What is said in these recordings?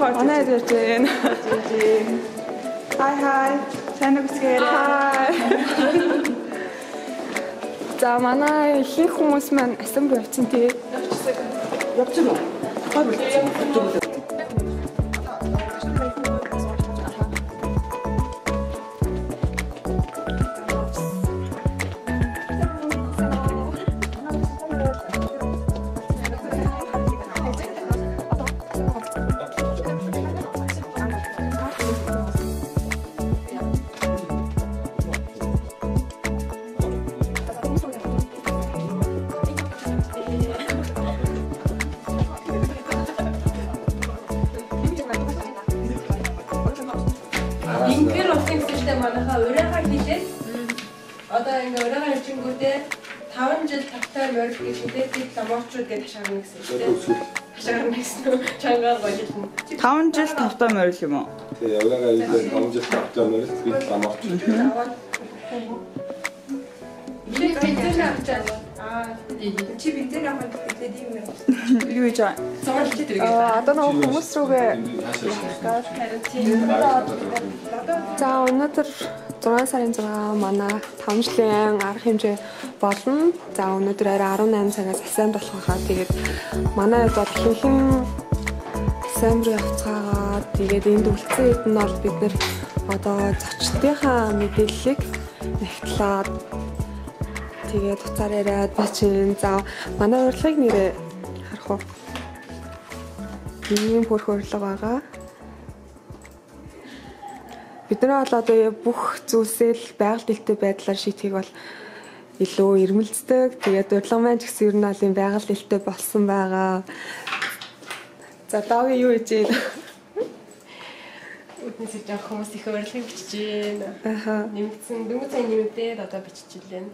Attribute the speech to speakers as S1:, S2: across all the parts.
S1: манай ирж байна. Хай. Сайн үсгээр. Хай. За манай ихэнх хүмүүс маань асамбли явцсан тий.
S2: Явцсан уу? Хойд.
S3: Ингээр болсон гэжтэй манайхаа урайгаа хийлээ. Одоо ингээ урайгаа хийчихэнгүүтээ 5 жил тавтай морил гэж хэлээд ламорчууд гэж хашаарна гэсэн шүү дээ. Хашаарна гэсэн үү? Чангаар болчихно.
S1: 5 жил тавтай морил юм уу?
S4: Тий, урайгаа хийлээ 5 жил тавтай морил бид ламорчууд.
S3: Би бензин авчаа. Чи бензин авах гэдэг юм уу?
S1: Юу гэж байна?
S3: Цогц чи тэрэг.
S1: Одоо нэг хүмүүс рүүгээ за өнөөдөр 6 сарын 6 манай 5 жилийн арга хэмжээ болно. За өнөөдөр арай 18 цагаас асамбли болох хаа. Тэгээд манай одоо ихэнхэн асамбли явцгаагаа тэгээд энд үлдсэн хэд нь бол бид нэр одоо зочдынхаа мэдээллийг нягтлаад тэгээд уцаар яриад бачин. За манай урилгыг нэрээ харах уу? Ийм хөрх урилга байгаа. Бид нар бол одоо бүх зүйлсээ л байгаль дэлтэй байдлаар шийдэхийг бол илүү ирмэлцдэг. Тэгээд урилга маань ч гэсэн ер нь бол юм байгаль дэлтэй болсон байгаа. За даагийн юу хийж байна?
S3: Үднээс жаа хүмүүс их урилгыг бичиж байна.
S1: Аха.
S3: Нэмэгдсэн дөнгөж цаг нэмэгдээд одоо бичиж байна.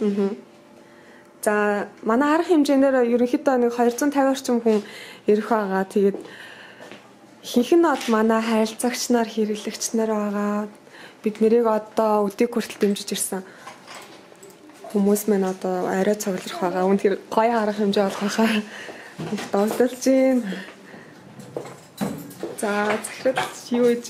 S1: За манай арга хэмжээнээр ерөнхийдөө нэг 250 орчим хүн ирэх байгаа. Тэгээд ихэнх нь бол манай харилцагч нар, хэрэглэгч нар байгаа. Бид нэрийг одоо өдийг хүртэл дэмжиж ирсэн хүмүүс мань одоо арай цуглах байгаа. Үнэхээр гоё арга хэмжээ болох байхаа их догдолж байна. За захирал юу гэж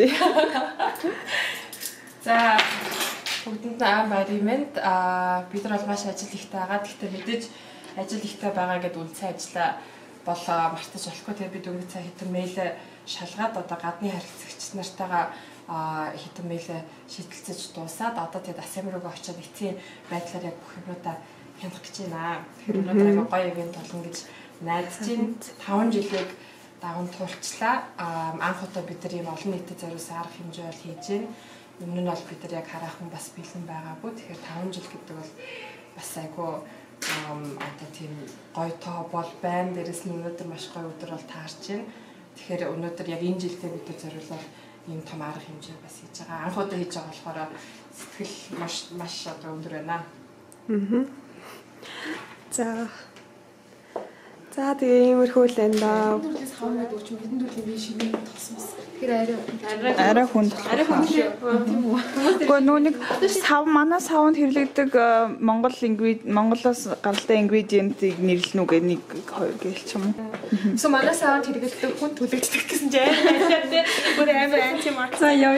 S3: За бүгдэнд аим баримт бид нар бол маш ажил ихтэй байгаа. Гэхдээ мэдээж ажил ихтэй байгаа гэдээ үлцэн ажиллаа болоо мартаж болохгүй. Тэгээд бид өнгө цаа хитэн мэйл шалгаад одоо гадны харилцагч нартайгаа хитэн мэйл шийдэлцэж дуусаад одоо тэгээд асамбли руу очиод эцсийн байдлаар яг бүх юмудаа хянах гэж байна. Тэгэхээр өнөөдөр гоё ивент болно гэж найдаж байна. 5 жилийг даган туулчлаа. Анх удаа бид нар ийм олон нийтэд зориулсан арга хэмжээ бол хийж байна. Өмнө нь бол бид нар яг хараахан бас бэлэн байгаагүй. Тэгэхээр 5 жил гэдэг бол бас айгүй одоо тийм гоё тоо бол байна. Дээрэс нь өнөөдөр маш гоё өдөр бол таарч байна. Тэгэхээр өнөөдөр яг энэ жилдээ бид нар зориулаад ийм том арга хэмжээ бас хийж байгаа. Анх удаа хийж байгаа болохоор сэтгэл маш одоо өндөр байна.
S1: За тэгээ иймэрхүү л энэ даа.
S3: Түрлээс хавнаад өгч бидний төрлийн бие шинэ тосмос. Тэгэхээр
S1: Арай хүнд.
S3: тийм үү.
S1: Гэхдээ нүг сав манай савнд хэрлэгдэг Монголоос гаралтай ингредиентийг нэрлэнэ үгээ 1 2 гээл ч юм уу.
S3: So манай саунд хэрэгэлдэг хүн төлөгддөг гэсэн чинь амар тийм бүр амар анти марк.
S1: За яв.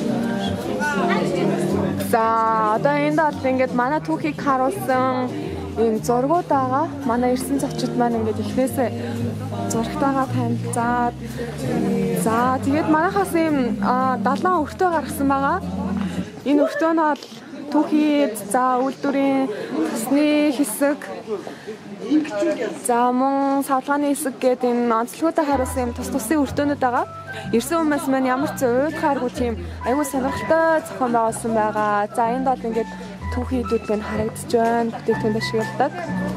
S1: За одоо энд бол ингээд манай түүхийг харуулсан ийм зургуудаагаа манай ирсэн зочид маань ингээд эхнээсээ зургатаагаа танилцаад за тэгээд манайхаас ийм 7 өртөө гаргасан байгаа. Энэ өртөө нь бол түүхийд за үйлдвэрийн тусны хэсэг за мөн савлгааны хэсэг гэдэг энэ онцлогуудаа харуулсан юм тусын өртөөнүүд байгаа. Ирсэн хүмүүс маань ямар ч уйдхааргүй тийм аюул сонирхолтой зохион байгуулсан байгаа. За энд бол ингээд түүхийдүүд байна харагдаж байна. Бүтээгдэхүүн ашигладаг.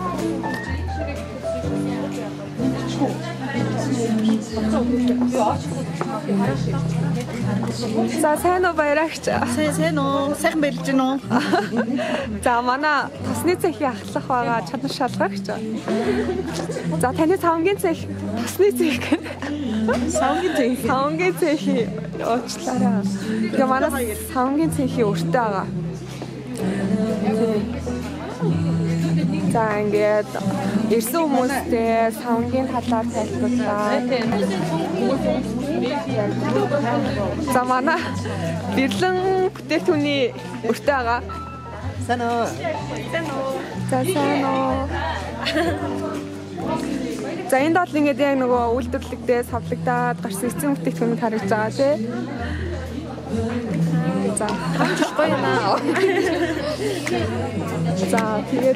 S1: За сайн уу баярагч.
S2: Сайн уу. Сайхан байлж гин үү?
S1: За манай тусны цехийн ахлах байгаа чадвар шалгагч. За таны савнгийн цех тусны цех. Савнгийн цехийн уучлаарай. Тэгээ манай савнгийн цехийн өртөө байгаа. За ингээд ирсэн хүмүүстэй савнгийн талаар тайлбарлаа. За манай бирлэн бүтээгдэхүүний өртөө байгаа.
S2: Сайн уу.
S1: За сайн уу. За энд бол ингээд яг нөгөө үйлдвэрлэгдээ савлагдаад гарсан эцсийн бүтээгдэхүүнүүд харагдаж байгаа тий. За хамжихгүй юм аа. За тэгээд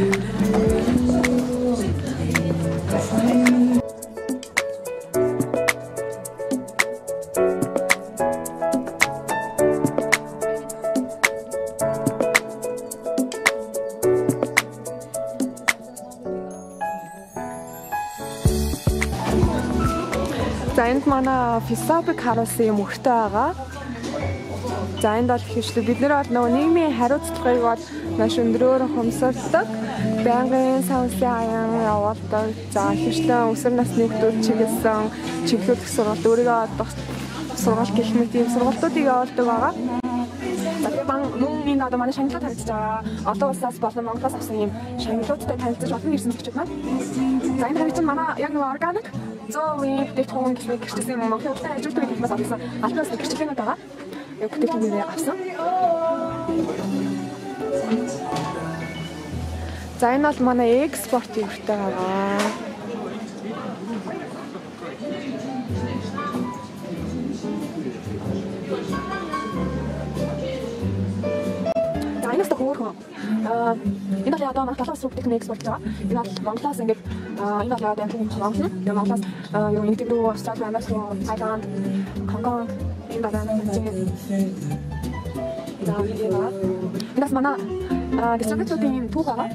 S1: за энд манай философик харуулсан юм өртөө байгаа. За энд бол хөвчлөг бид нар бол нөгөө нийгмийн хариуцлагыг бол маш өндөрөөр хумсардаг. Байнгын сансын аян явуулдаг. За хөвчлэн өсвөр насны хүмүүс чиглүүлэх сургалт өөрийгөө одох сургалт гэх мэт ийм сургалтуудыг явуулдаг байгаа. Мөн энэ одоо манай шагналууд харагдаж байгаа. Одоо улсаас болон Монголоос авсан ийм шагналуудтай танилцж олон ирсэн зочид маань. За энэ харагдаж манай яг нэг органик 100% бүтээгдэхүүн гэх гэрчсэн Монголын улсын ажилтны хэлбэрээс авсан албаас гэрчлэгнүүд байгаа. Яг бүтээгдэхүүнээ авсан. За энэ бол манай экспортын өртөө байгаа. За энэс тохиолхон. Энэ бол одоо манай талаас бүтээгдэхүүн экспорт байгаа. Энэ бол Монголоос ингээд энэ бол одоо Монгол. Монголоос юу нэгдэг рүү Австрали, Америк, Тайланд, Гонконг энэ байна. За энэс манай дистрибьюторын түүх байгаа.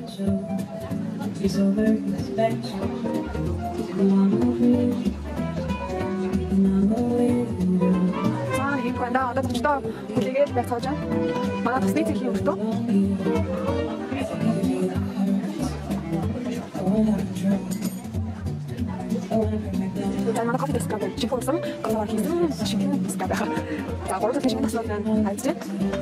S1: Энэ гэнэ одоо төчтөө хүлээгээд байцааж байна. Манай тусны цэхийн өртөө. За манай кофе дэскап чипорсон, кофе хийсэн, шинэ дэскап. За гурав дахь шинэ дэскап байна. Хайцээ.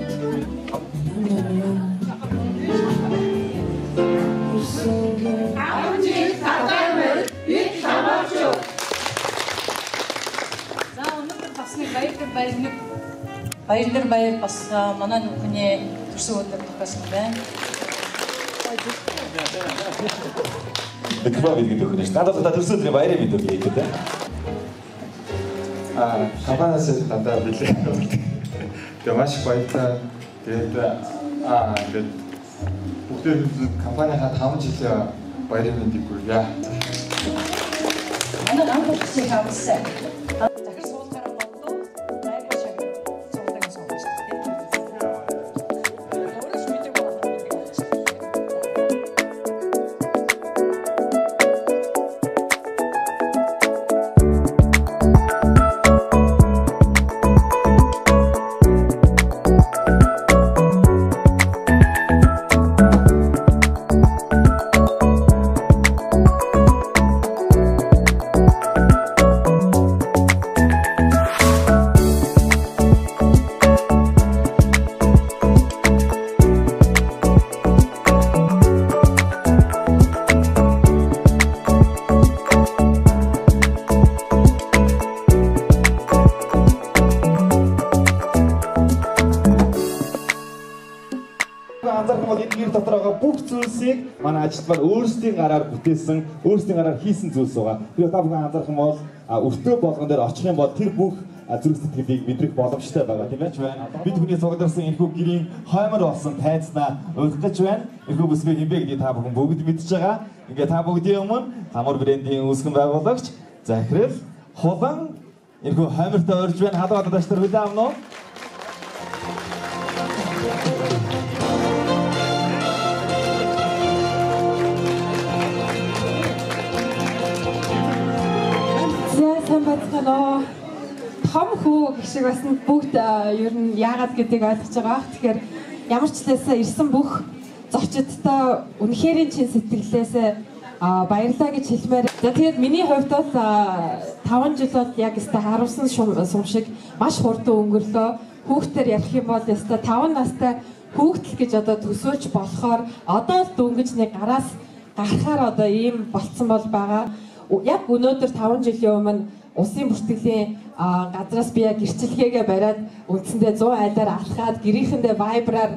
S5: Амжиг татамэр бид хамаач.
S6: За өнөөдөр бас нэг баяр баяр бас манай нүхний төрсөн өдөр тохиолсон байна.
S7: Бэкбаа гэдэг өгнө ш. Надад та төрсөн өдрийн баярыг бид өгье гэдэг.
S8: Компаниас надад билээ. Тэгээ маш их баярлалаа. Тэгээд ингээд бүгдээ компанийнхаа 5 жилийн баярын мэндийг хүргье.
S6: Манай хамтлагчид хамтсан. Захир суулгаараа бодлоо. Найраг шиг суулгаж суулгаж. Өөрөж мэдээ байна.
S7: бүхэн анзаарах юм бол энэ гэр дотор байгаа бүх зүйлсийг манай ажилт маань өөрсдийн гараар бүтээсэн, өөрсдийн гараар хийсэн зүйлс байгаа. Тэгэхээр та бүхэн анзаарах юм бол өртөө болгон дээр очих юм бол тэр бүх зүрх сэтгэлийг мэдрэх боломжтой байгаа тийм ээ ч байна. Бид хүний цугларсан энэхүү гэрийн хоймор болсон тайзнаа уйлах гэж байна. Энэхүү бүсгүй хинбэ гэдгийг та бүхэн бүгд мэдж байгаа. Ингээ та бүгдийн өмнө хамар брендийн үүсгэн байгуулагч Захирал Хулан энэхүү хоймортой орж байна. Халуугаар даштар хүлээн авна уу?
S9: Сайн байцгаана. Том хүү гэх шиг бас бүгд ер нь яагаад гэдгийг ойлгож байгаа. Тэгэхээр ямар ч лээсээ ирсэн бүх зочдтой үнэхээр чин сэтгэлээс баярлалаа гэж хэлмээр. За тэгээд миний хувьд бол 5 жил бол яг өстой харуулсан сум шиг маш хурдан өнгөрлөө. Хүүхдээр ярих юм бол өстой 5 настай хүүхдэл гэж одоо төсөөлж болохоор одоо л дөнгөж нэг гараас гарахаар одоо ийм болцсон бол байгаа. Яг өнөөдөр 5 жилийн өмнө улсын бүртгэлийн газраас би яг гэрчлэгээгээ бариад үндсэндээ 100 айлаар алхаад гэрийнхэндээ вайбраар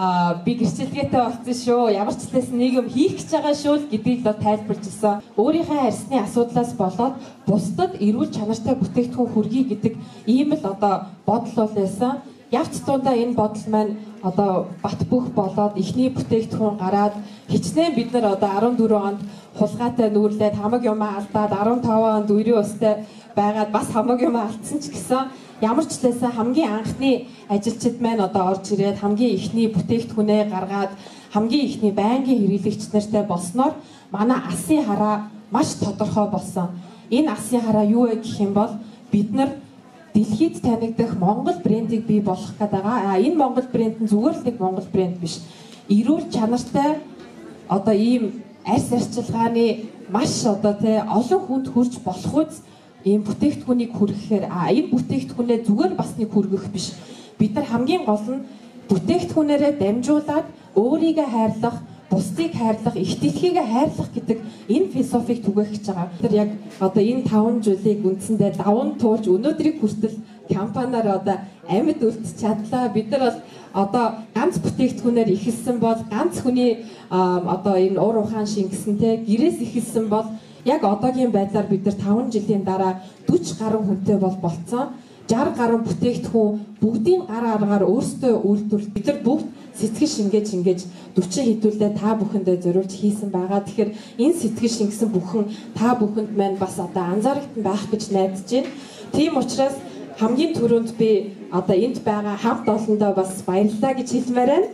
S9: би гэрчлэгээтэй болсон шүү. Ямар ч талаас нийгэм хийх гэж байгаа шүү гэдгийг л тайлбарж ирсэн. Өөрийнхөө арьсны асуудлаас болоод бусдад эрүүл чанартай бүтээгдэхүүн хүргэе гэдэг ийм л одоо бодол байсан. Явц дундаа энэ бодол маань одоо бат бөх болоод ихний бүтээгдэхүүн гараад хичнээн бид нар одоо 14 онд хулгайтай нүүрлээд хамаг юм алдаад 15 онд үерийн устай байгаад бас хамаг юм алдсан ч гэсэн ямар ч лээсээ хамгийн анхны ажилчид маань одоо орж ирээд хамгийн ихний бүтээгдэхүүнээ гаргаад хамгийн ихний байнгын хэрэглэгч нартай болсноор манай асын хараа маш тодорхой болсон. Энэ асын хараа юу вэ гэх юм бол бид нар дэлхийд танигдах Монгол брендийг бий болгох гэдэг байгаа. Энэ Монгол брэнд нь зүгээр л нэг Монгол брэнд биш. Эрүүл чанартай одоо ийм арьс арчилгааны маш одоо тий олон хүнд хүрч болох үз ийм бүтээгдэхүүнийг хүргэхээр энэ бүтээгдэхүүнээ зүгээр бас нэг хүргэх биш. Бид нар хамгийн гол нь бүтээгдэхүүнээрээ дамжуулаад өөрийгөө хайрлах, бусдыг хайрлах, их дэлхийгээ хайрлах гэдэг энэ философиг түгээх гэж байгаа. Тэр яг одоо энэ 5 жилийг үндсэндээ даван туулж өнөөдрийг хүртэл компаниар одоо амьд үлдэж чадлаа. Бид нар бол одоо ганц бүтээгдэхүүнээр ихэлсэн бол ганц хүний одоо энэ уур ухаан шингэсэн те гэрээс ихэлсэн бол яг одоогийн байдлаар бид нар 5 жилийн дараа 40 гаруй хүнтэй болцсон. 60 гаруй бүтээгдэхүүн бүгдийн гар аргаар өөрсдөө үйлдвэрлэж бид нар бүгд сэтгэл шингээж 40 хэдүүлдээ та бүхэндээ зориулж хийсэн байгаа. Тэгэхээр энэ сэтгэл шингэсэн бүхэн та бүхэнд маань бас одоо анзаарахтан байх гэж найдаж байна. Тийм учраас хамгийн түрүүнд би одоо энд байгаа хамт олондоо бас баярлалаа гэж хэлмээр байна.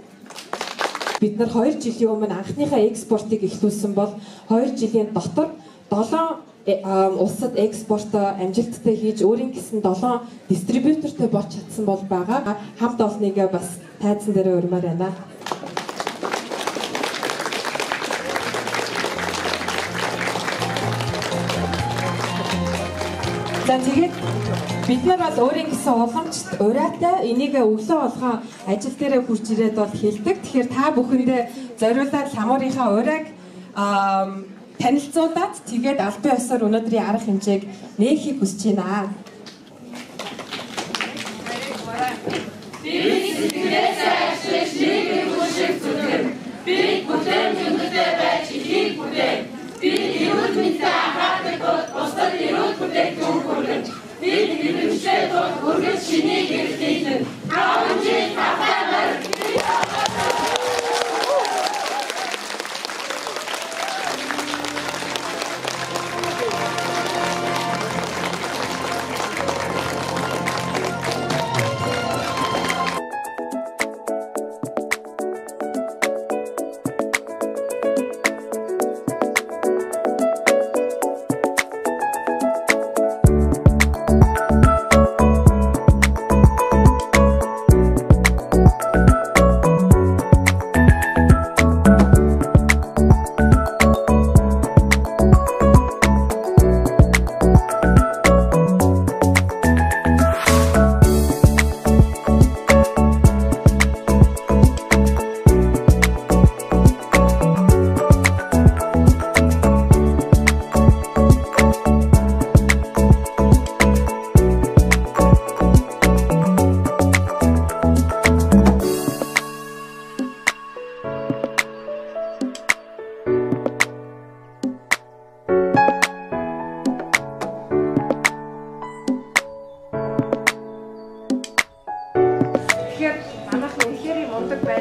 S9: Бид нар 2 жилийн өмнө анхныхаа экспортыг эхлүүлсэн бол 2 жилийн дотор 7 улсад экспортоо амжилттай хийж өөрийн гэсэн 7 дистрибьютортэй болж чадсан бол байгаа. Хамт олныг бас тайзан дээр урьмаар байна. За тэгээд бид нар бол өөрийн гэсэн уламжт ураатай энийг өглөө болгон ажил дээрээ хурж ирээд бол хэлдэг. Тэгэхээр та бүхэндээ зориулаад ламуурынхаа урааг танилцуулаад тэгээд албан ёсоор өнөөдрийн арга хэмжээг нээхийг хүсэж байна.
S5: Би сэтгэлээс ашиглаж нийгмийн хүчийг зүтгэн. Би бүтээн хүндэтэй байж ихийг бүтээн. Би эрүүл мэндэд анхаардаг бол бусдад эрүүл бүтээгдэхүүн хүргэн. Би нэмэгдээ тул хүргэж шинийг хэрэглэн. 5 жил хатаагаар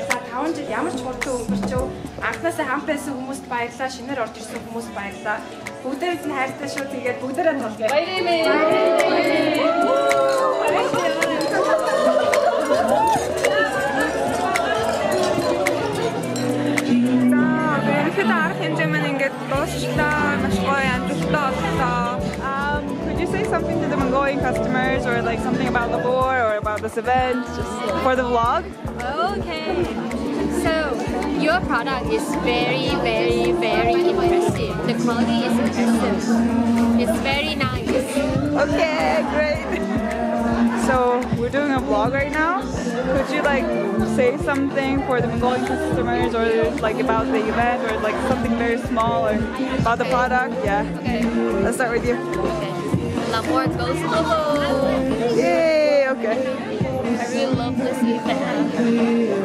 S10: За 5 жил ямар ч хурдан өнгөрчөө анхнаасаа хамт байсан хүмүүст баярлалаа, шинээр орж ирсэн хүмүүст баярлалаа. Бүгдээрээ нь хайртай шүү. Тэгээд бүгдээрээ тоглоё.
S1: Ихэд арга хэмжээ маань ингээд дуусчлаа, маш гоё амжилттай боллоо.
S11: Could you say something to the Mongolian customers or like something about the board or about this event just for the vlog?
S12: Okay. So your product is very, very, very impressive. The quality is impressive. It's very nice.
S11: Okay, great. So we're doing a vlog right now. Could you like say something for the Mongolian customers or like about the event or like something very small or about the product? Yeah.
S12: Okay.
S11: Let's start with you.
S12: Okay. L'amour goes low.
S11: Yay, okay.
S12: I really love this event.